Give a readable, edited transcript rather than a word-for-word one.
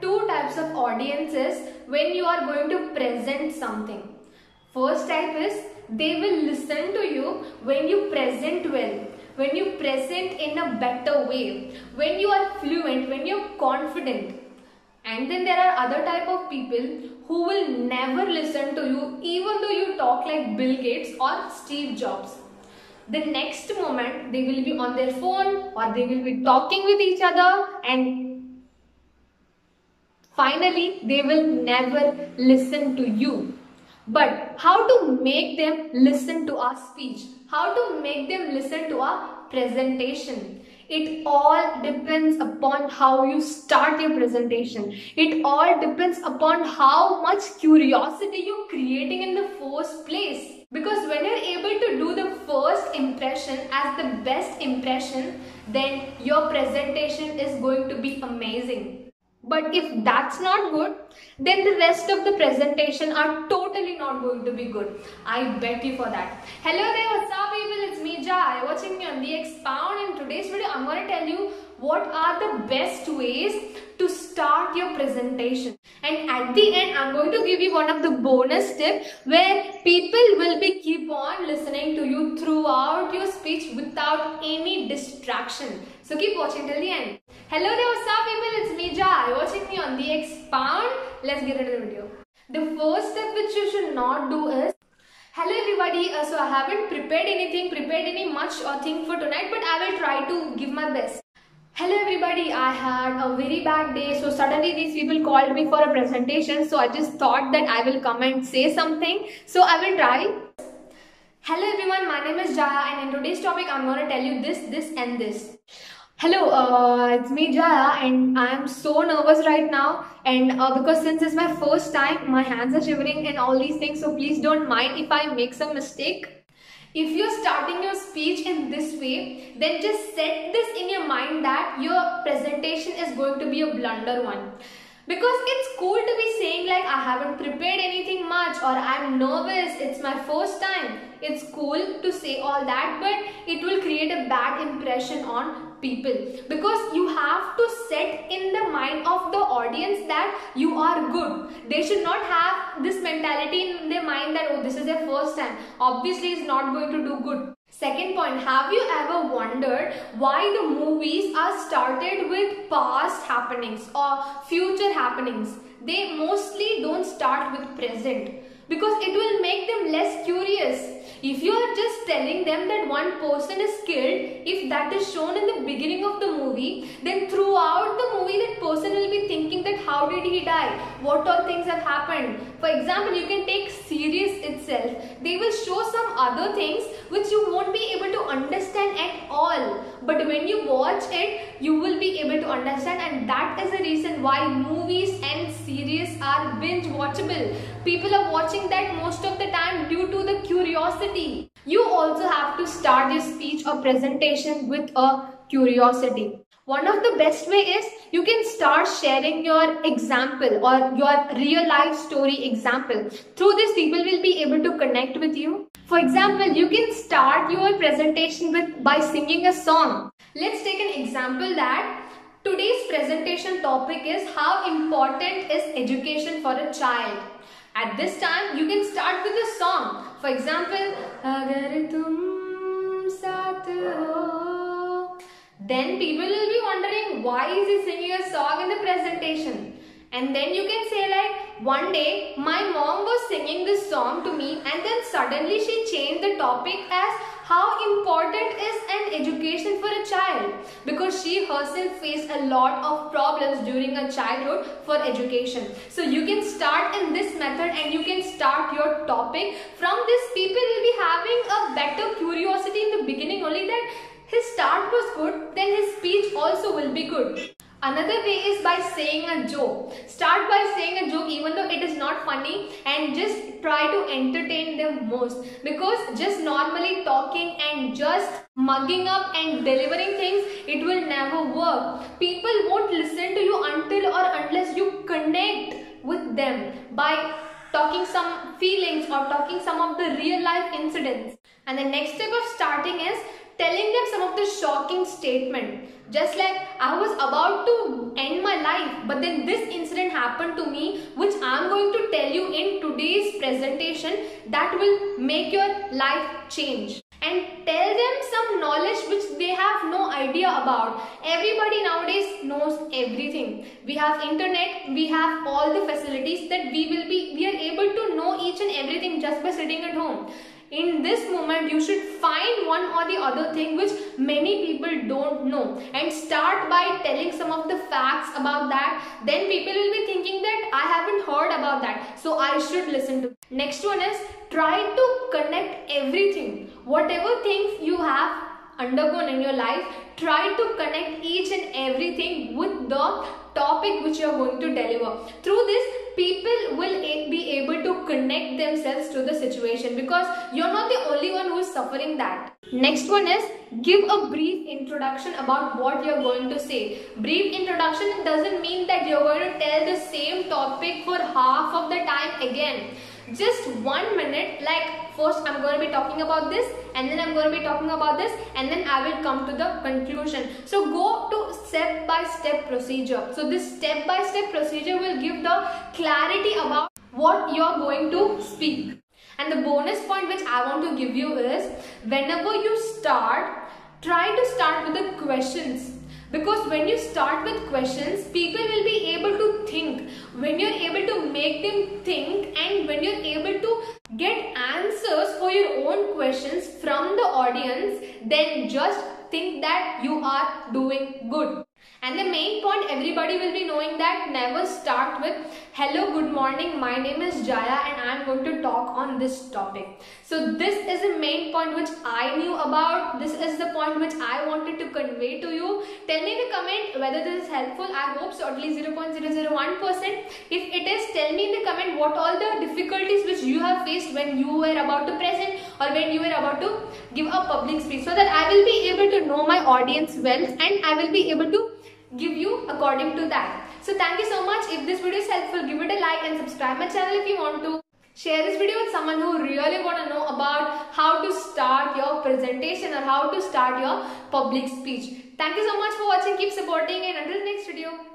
two types of audiences when you are going to present something. First type is they will listen to you when you present well, when you present in a better way, when you are fluent, when you're confident. And then there are other type of people who will never listen to you even though you talk like Bill Gates or Steve Jobs. The next moment they will be on their phone or they will be talking with each other, and finally they will never listen to you. But how to make them listen to our speech? How to make them listen to our presentation? It all depends upon how you start your presentation. It all depends upon how much curiosity you're creating in the first place. Because when you're able to do the first impression as the best impression, then your presentation is going to be amazing. But if that's not good, then the rest of the presentation are totally not going to be good. I bet you for that. Hello there, what's up people? It's me Jai. You're watching me on The Expound. In today's video, I'm going to tell you what are the best ways to start your presentation. And at the end, I'm going to give you one of the bonus tips where people will be keep on listening to you throughout your speech without any distraction. So keep watching till the end. Hello there, what's up people? It's me Jai. You're watching me on The Expound. Let's get into the video. The first step which you should not do is, hello everybody, so I haven't prepared any much or thing for tonight, but I will try to give my best. Hello everybody, I had a very bad day, so suddenly these people called me for a presentation, so I just thought that I will come and say something, so I will try. Hello everyone, my name is Jaya, and in today's topic I'm going to tell you this and this. Hello, it's me Jaya, and I'm so nervous right now, and because since it's my first time, my hands are shivering and all these things, so please don't mind if I make some mistake. If you're starting your speech in this way, then just set this in your mind that your presentation is going to be a blunder one. Because it's cool to be saying like I haven't prepared anything much or I'm nervous, it's my first time. It's cool to say all that, but it will create a bad impression on people. Because you have to set in the mind of the audience that you are good. They should not have this mentality in their mind that, oh, this is their first time. Obviously, it's not going to do good. Second point, have you ever wondered why the movies are started with past happenings or future happenings? They mostly don't start with present because it will make them less curious. If you are just telling them that one person is killed, if that is shown in the beginning of the movie, then throughout the movie that person will be thinking that how did he die? What all things have happened? For example, you can take series itself. They will show some other things which you won't be able to understand at all. But when you watch it, you will be able to understand, and that is the reason why movies and series are binge watchable. People are watching that most of the time due to the curiosity. You also have to start your speech or presentation with a curiosity. One of the best way is you can start sharing your example or your real life story example. Through this, people will be able to connect with you. For example, you can start your presentation by singing a song. Let's take an example that today's presentation topic is how important is education for a child. At this time, you can start with a song. For example, Agar tum saath ho. Then people will be wondering why is he singing a song in the presentation. And then you can say like, one day my mom was singing this song to me, and then suddenly she changed the topic as how important is an education for a child, because she herself faced a lot of problems during her childhood for education. So you can start in this method and you can start your topic. From this, people will be having a better curiosity in the beginning only that his start was good, then his speech also will be good. Another way is by saying a joke. Start by saying a joke even though it is not funny, and just try to entertain them most, because just normally talking and just mugging up and delivering things, it will never work. People won't listen to you until or unless you connect with them by talking some feelings or talking some of the real life incidents. And the next step of starting is telling them some of the shocking statement. Just like I was about to end my life, but then this incident happened to me, which I'm going to tell you in today's presentation, that will make your life change. And tell them some knowledge which they have no idea about. Everybody nowadays knows everything. We have internet, we have all the facilities that we are able to know each and everything just by sitting at home. In this moment, you should find one or the other thing which many people don't know and start by telling some of the facts about that. Then people will be thinking that I haven't heard about that, so I should listen to. Next one is try to connect everything. Whatever things you have undergone in your life, try to connect each and everything with the topic which you are going to deliver. Through this, people will be able to connect themselves to the situation, because you're not the only one who is suffering that. Next one is give a brief introduction about what you're going to say. Brief introduction doesn't mean that you're going to tell the same topic for half of the time again. Just 1 minute, like first I'm going to be talking about this, and then I'm going to be talking about this, and then I will come to the conclusion. So go to step-by-step procedure. So this step-by-step procedure will give the clarity about what you're going to speak. And the bonus point which I want to give you is, whenever you start, try to start with the questions. Because when you start with questions, people will be able to think. When you're able to make them think, and when you're able to get answers for your own questions from the audience, then just think that you are doing good. And the main point, everybody will be knowing that never start with hello, good morning, my name is Jaya and I am going to talk on this topic. So this is the main point which I knew about. This is the point which I wanted to convey to you. Tell me in the comment whether this is helpful. I hope so, at least 0.001%. If it is, tell me in the comment what all the difficulties which you have faced when you were about to present or when you were about to give a public speech, so that I will be able to know my audience well and I will be able to give you according to that. So thank you so much. If this video is helpful, give it a like and subscribe my channel if you want to. Share this video with someone who really want to know about how to start your presentation or how to start your public speech. Thank you so much for watching. Keep supporting, and until the next video.